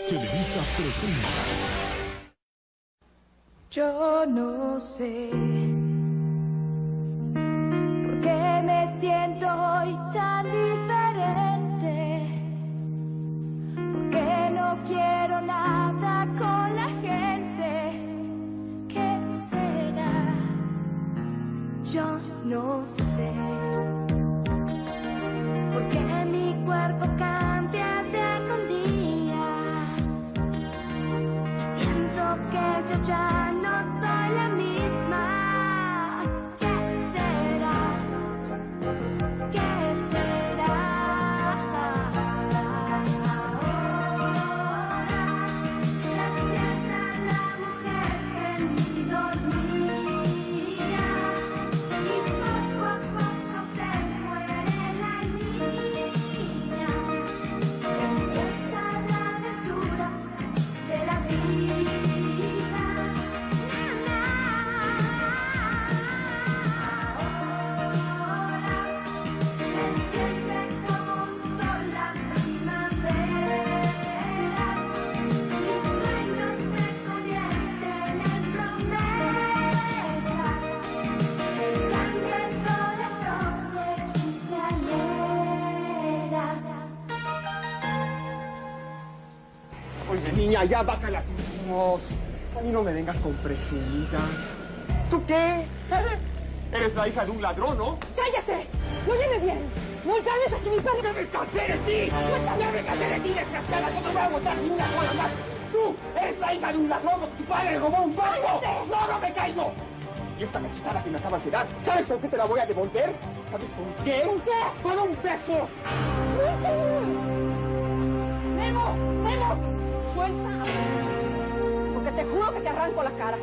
Televisa presenta. Yo no sé por qué me siento hoy tan diferente, por qué no quiero nada con la gente. ¿Qué será? Yo no sé por qué mi cuerpo cambia día con día. Siento que yo ya no soy la misma. ¿Qué será? ¿Qué será? Ahora despierta la mujer que en mí dormía, y poco a poco se muere la niña. Empieza la aventura de la vida. Oye, niña, ya bájala tus voz. A mí no me vengas con presumidas. ¿Tú qué? Eres la hija de un ladrón, ¿no? ¡Cállate! ¡Óyeme bien! ¡No llames así mi padre! ¡Ya me cansé de ti! ¡Ya me cansé de ti, desgraciada! ¡No te voy a aguantar ni una sola más! ¡Tú eres la hija de un ladrón porque tu padre robó un banco! ¡No, no me caigo! Y esta cachetada que me acabas de dar, ¿sabes con qué te la voy a devolver? ¿Sabes con qué? ¿Con qué? ¡Con un beso! ¡Memo! ¡Memo! ¡Suelta! Porque te juro que te arranco la cara.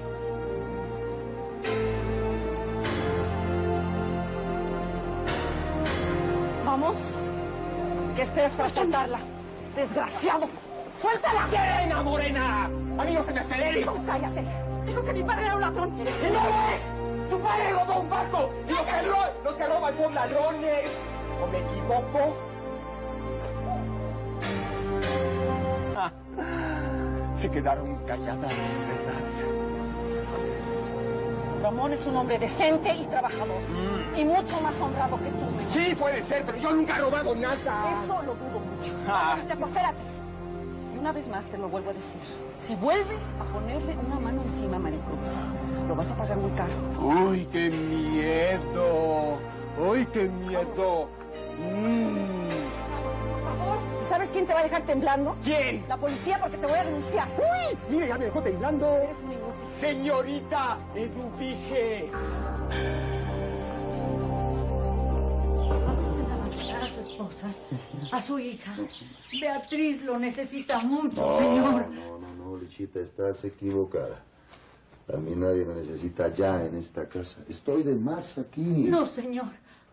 Vamos. ¿Qué esperas para soltarla? ¡Desgraciado! ¡Suéltala! ¡Serena, morena! ¡A mí no se me acelere! ¡Tú cállate! Dijo que mi padre era un ladrón. ¡Si no lo es! ¡Tu padre robó un banco! ¡Y los que roban son ladrones! ¿O me equivoco? Ah, se quedaron calladas, ¿verdad? Ramón es un hombre decente y trabajador. Y mucho más honrado que tú, Memo. Sí, puede ser, pero yo nunca he robado nada. Eso lo dudo mucho. Ah. Espérate. Y una vez más te lo vuelvo a decir. Si vuelves a ponerle una mano encima a Maricruz, lo vas a pagar muy caro. ¡Uy, qué miedo! ¡Uy, qué miedo! Por favor. ¿Sabes quién te va a dejar temblando? ¿Quién? La policía, porque te voy a denunciar. ¡Uy! Mire, ya me dejó temblando. Eres un inútil. Señorita Eduvige. A su esposa, a su hija. Beatriz lo necesita mucho, señor. No, Lichita, estás equivocada. A mí nadie me necesita ya en esta casa. Estoy de más aquí. No, señor.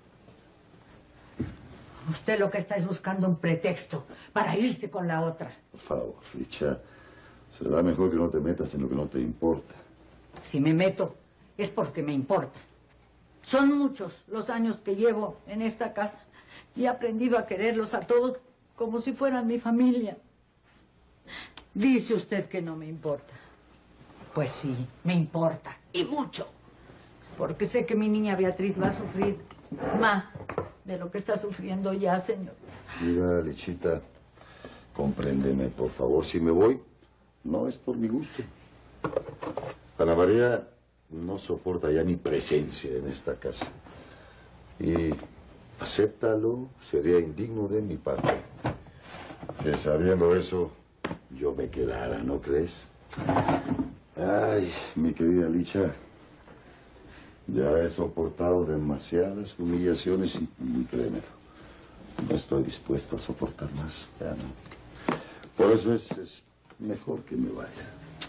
Usted lo que está es buscando un pretexto para irse con la otra. Por favor, Licha, será mejor que no te metas en lo que no te importa. Si me meto, es porque me importa. Son muchos los años que llevo en esta casa y he aprendido a quererlos a todos como si fueran mi familia. Dice usted que no me importa. Pues sí, me importa, y mucho. Porque sé que mi niña Beatriz va a sufrir más de lo que está sufriendo ya, señor. Mira, Lichita, compréndeme, por favor. Si me voy, no es por mi gusto. Ana María no soporta ya mi presencia en esta casa. Y acéptalo, sería indigno de mi parte. Que sabiendo eso, yo me quedara, ¿no crees? Ay, mi querida Licha, ya he soportado demasiadas humillaciones y créeme, no estoy dispuesto a soportar más. Ya no. Por eso es mejor que me vaya.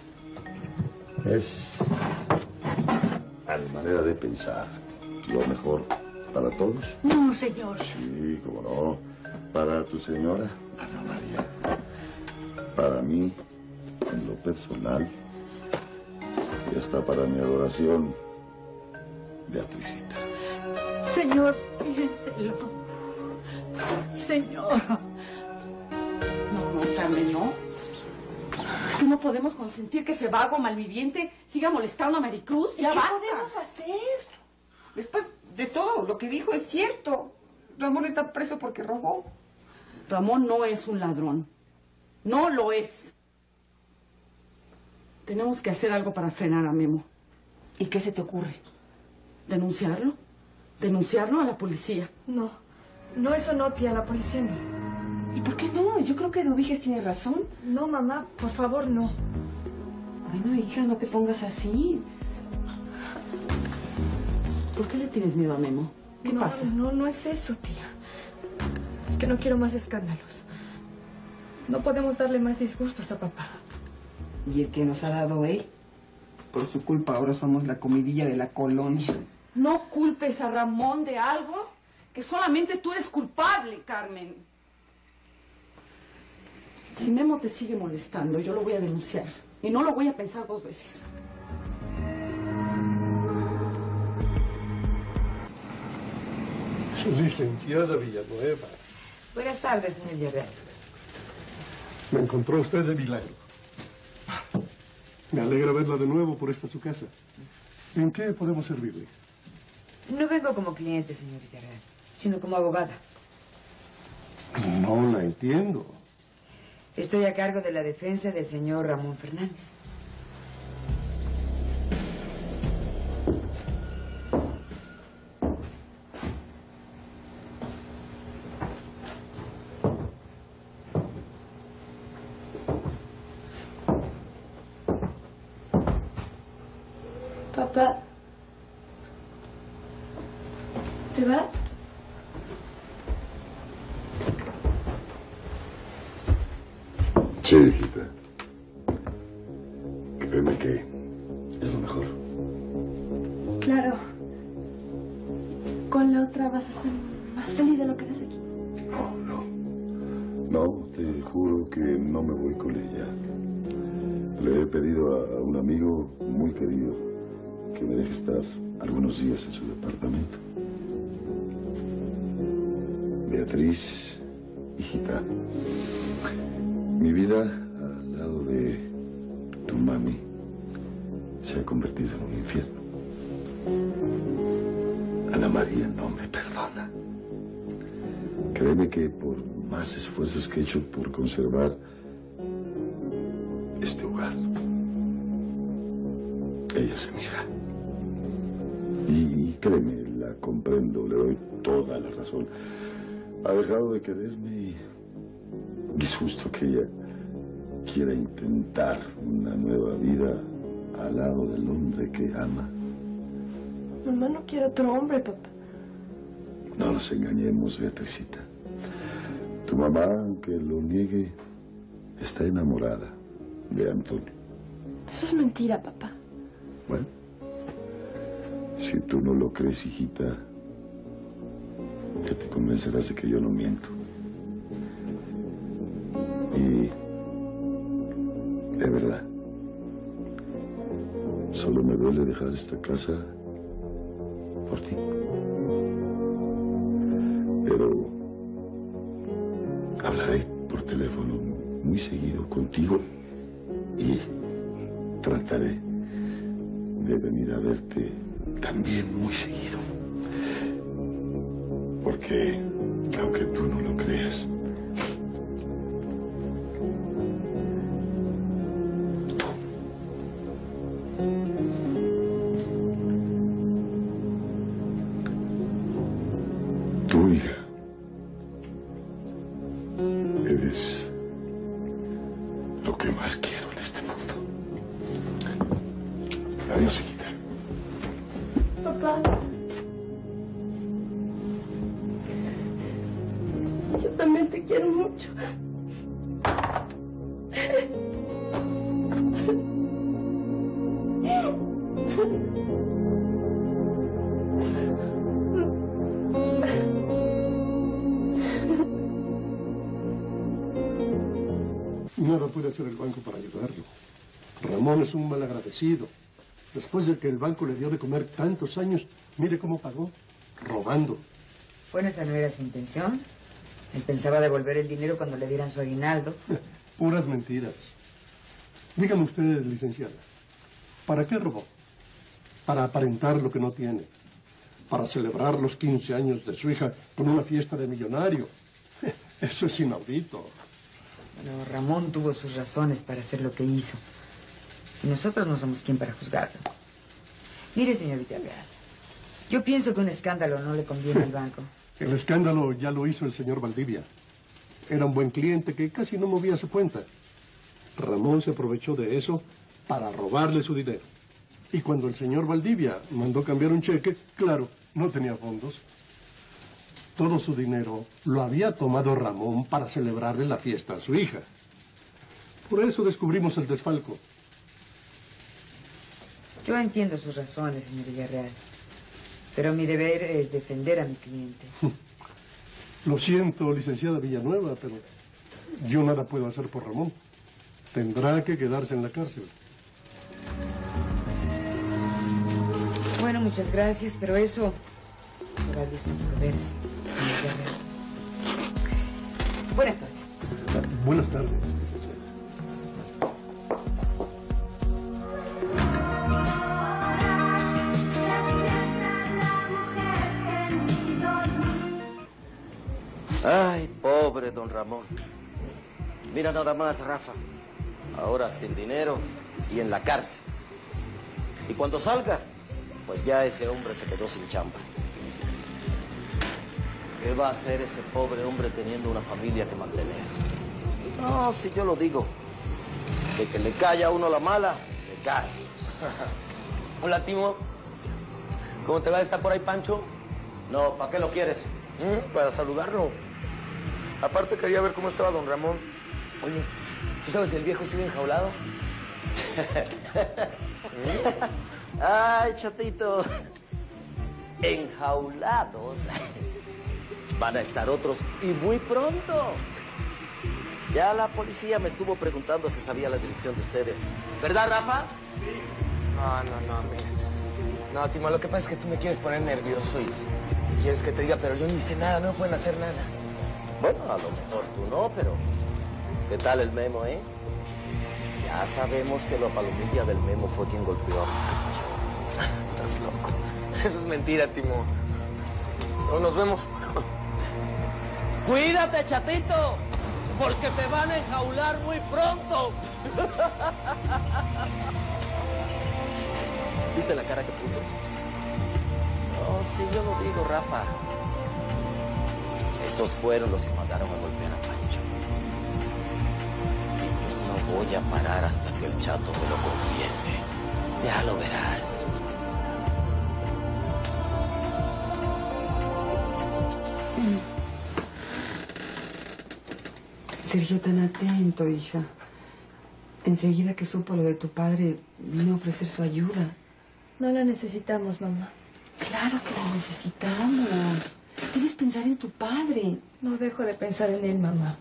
Es, a mi manera de pensar, lo mejor para todos. No, señor. Sí, cómo no. Para tu señora, Ana María. Para mí, en lo personal. Y hasta para mi adoración, Beatricita. Señor, piénselo. Señor. No, Carmen, no. no podemos consentir que ese vago malviviente siga molestando a Maricruz. Ya basta. ¿Qué podemos hacer? Después de todo lo que dijo es cierto. Ramón está preso porque robó. Ramón no es un ladrón. No lo es. Tenemos que hacer algo para frenar a Memo. ¿Y qué se te ocurre? ¿Denunciarlo? ¿Denunciarlo a la policía? No, eso no, tía, la policía no. ¿Y por qué no? Yo creo que Eduviges tiene razón. No, mamá, por favor, no. Bueno, hija, no te pongas así. ¿Por qué le tienes miedo a Memo? ¿Qué pasa? No es eso, tía. Es que no quiero más escándalos. No podemos darle más disgustos a papá. ¿Y el que nos ha dado él? Por su culpa ahora somos la comidilla de la colonia. No culpes a Ramón de algo que solamente tú eres culpable, Carmen. Si Memo te sigue molestando, yo lo voy a denunciar. Y no lo voy a pensar 2 veces. Licenciada Villanueva, Buenas tardes, señor Villarreal. me encontró usted de milagro. Me alegra verla de nuevo por esta su casa. ¿En qué podemos servirle? No vengo como cliente, señor Villarreal, sino como abogada. No la entiendo. Estoy a cargo de la defensa del señor Ramón Fernández. Papá, ¿te vas? Sí, hijita. Créeme que es lo mejor. Claro. Con la otra vas a ser más feliz de lo que eres aquí. No, te juro que no me voy con ella. Le he pedido a un amigo muy querido que me deje estar algunos días en su departamento. Beatriz, hijita, mi vida al lado de tu mami se ha convertido en un infierno. Ana María no me perdona. Créeme que por más esfuerzos que he hecho por conservar este hogar, ella se niega. Y créeme, la comprendo, le doy toda la razón. Ha dejado de quererme y es justo que ella quiera intentar una nueva vida al lado del hombre que ama. Mamá no quiere otro hombre, papá. No nos engañemos, Beatricita. Tu mamá, aunque lo niegue, está enamorada de Antonio. Eso es mentira, papá. Bueno, si tú no lo crees, hijita, ya te convencerás de que yo no miento. Y de verdad, solo me duele dejar esta casa por ti. Pero hablaré por teléfono muy seguido contigo y trataré de venir a verte también muy seguido. Porque, aunque tú no lo creas, tu hija, eres lo que más quiero en este mundo. Adiós, hijita. Papá. Yo también te quiero mucho. Nada puede hacer el banco para ayudarlo. Ramón es un malagradecido. Después de que el banco le dio de comer tantos años, mire cómo pagó. Robando. Bueno, esa no era su intención. Él pensaba devolver el dinero cuando le dieran su aguinaldo. Puras mentiras. Dígame usted, licenciada, ¿para qué robó? Para aparentar lo que no tiene. Para celebrar los 15 años de su hija con una fiesta de millonario. Eso es inaudito. Bueno, Ramón tuvo sus razones para hacer lo que hizo. Y nosotros no somos quien para juzgarlo. Mire, señor Villarreal, yo pienso que un escándalo no le conviene al banco. El escándalo ya lo hizo el señor Valdivia. Era un buen cliente que casi no movía su cuenta. Ramón se aprovechó de eso para robarle su dinero. Y cuando el señor Valdivia mandó cambiar un cheque, claro, no tenía fondos. Todo su dinero lo había tomado Ramón para celebrarle la fiesta a su hija. Por eso descubrimos el desfalco. Yo entiendo sus razones, señor Villarreal. Pero mi deber es defender a mi cliente. Lo siento, licenciada Villanueva, pero yo nada puedo hacer por Ramón. Tendrá que quedarse en la cárcel. Bueno, muchas gracias, pero eso todavía está por verse, señor Villarreal. Buenas tardes. Buenas tardes, licenciada. Ay, pobre don Ramón. Mira nada más, Rafa. Ahora sin dinero y en la cárcel. Y cuando salga, pues ya ese hombre se quedó sin chamba. ¿Qué va a hacer ese pobre hombre teniendo una familia que mantener? No, si yo lo digo. De que le cae a uno la mala, le cae. Hola, Timo. ¿Cómo te va? ¿Está por ahí Pancho? No, ¿para qué lo quieres? Para saludarlo. Aparte quería ver cómo estaba don Ramón. Oye, ¿tú sabes si el viejo sigue enjaulado? Ay, chatito. Enjaulados. Van a estar otros y muy pronto. Ya la policía me estuvo preguntando si sabía la dirección de ustedes. ¿Verdad, Rafa? Sí. No, mira. No, Timo, lo que pasa es que tú me quieres poner nervioso y quieres que te diga, pero yo ni sé nada, no me pueden hacer nada. Bueno, a lo mejor tú no, pero ¿qué tal el Memo, eh? Ya sabemos que la palomilla del Memo fue quien golpeó a Pancho. Estás loco. Eso es mentira, Timo. No, nos vemos. ¡Cuídate, chatito! Porque te van a enjaular muy pronto. ¿Viste la cara que puso? No, sí, yo lo digo, Rafa. Estos fueron los que mandaron a golpear a Pancho. Y yo no voy a parar hasta que el chato me lo confiese. Ya lo verás. Sergio, tan atento, hija. Enseguida que supo lo de tu padre, vino a ofrecer su ayuda. No la necesitamos, mamá. Claro que la necesitamos. Debes pensar en tu padre. No dejo de pensar en él, mamá.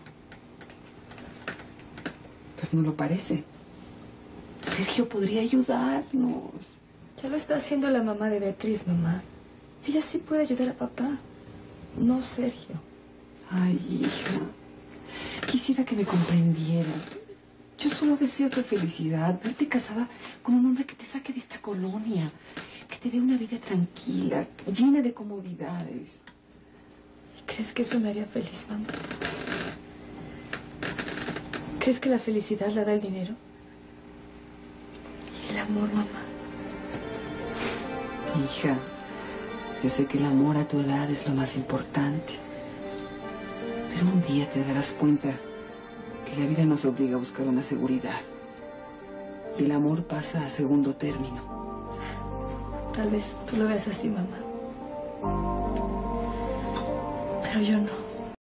Pues no lo parece. Sergio podría ayudarnos. Ya lo está haciendo la mamá de Beatriz, mamá. Ella sí puede ayudar a papá. No Sergio. Ay, hija. Quisiera que me comprendieras. Yo solo deseo tu felicidad, verte casada con un hombre que te saque de esta colonia, que te dé una vida tranquila, llena de comodidades. ¿Y crees que eso me haría feliz, mamá? ¿Crees que la felicidad la da el dinero? ¿Y el amor, mamá? Hija, yo sé que el amor a tu edad es lo más importante. Pero un día te darás cuenta que la vida nos obliga a buscar una seguridad. Y el amor pasa a segundo término. Tal vez tú lo veas así, mamá. Pero yo no.